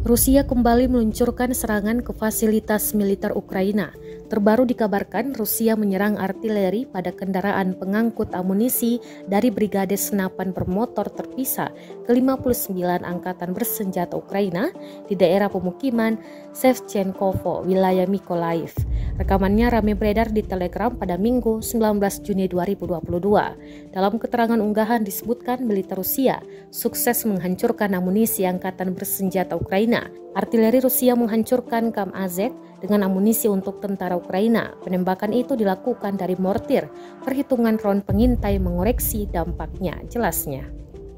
Rusia kembali meluncurkan serangan ke fasilitas militer Ukraina. Terbaru dikabarkan Rusia menyerang artileri pada kendaraan pengangkut amunisi dari Brigade Senapan Bermotor Terpisah ke-59 Angkatan Bersenjata Ukraina di daerah pemukiman Shevchenkovo, wilayah Mykolaiv. Rekamannya ramai beredar di Telegram pada Minggu 19 Juni 2022. Dalam keterangan unggahan disebutkan militer Rusia sukses menghancurkan amunisi Angkatan Bersenjata Ukraina. Artileri Rusia menghancurkan Kam Azek dengan amunisi untuk tentara Ukraina. Penembakan itu dilakukan dari mortir. Perhitungan drone pengintai mengoreksi dampaknya, jelasnya.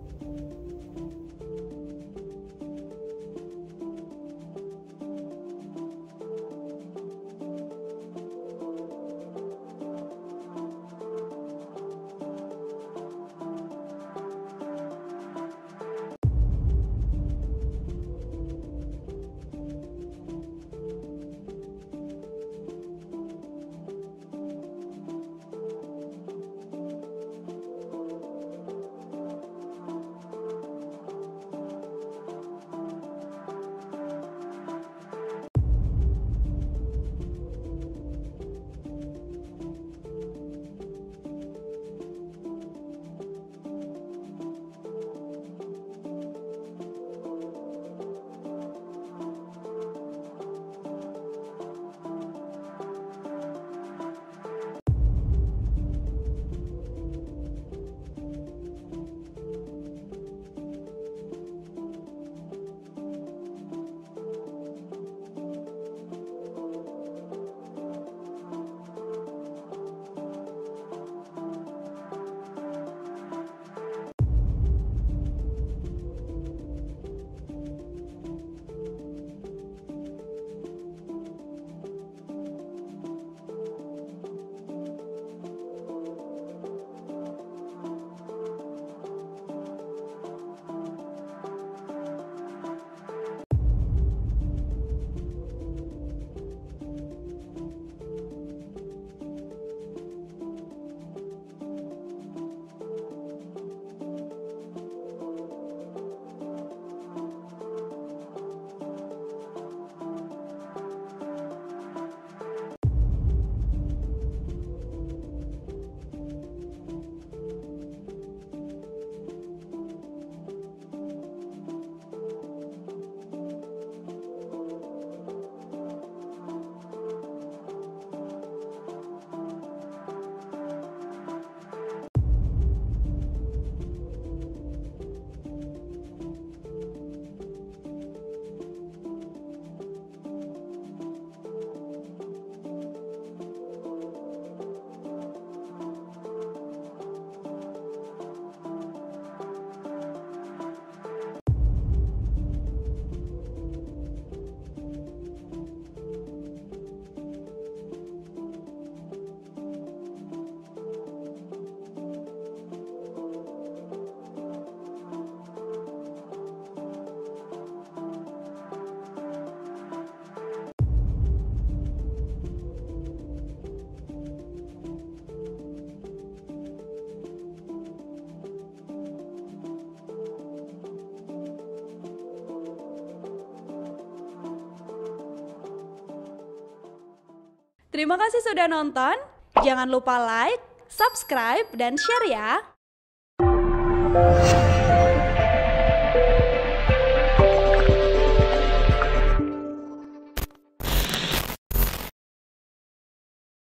Terima kasih sudah nonton. Jangan lupa like, subscribe, dan share ya.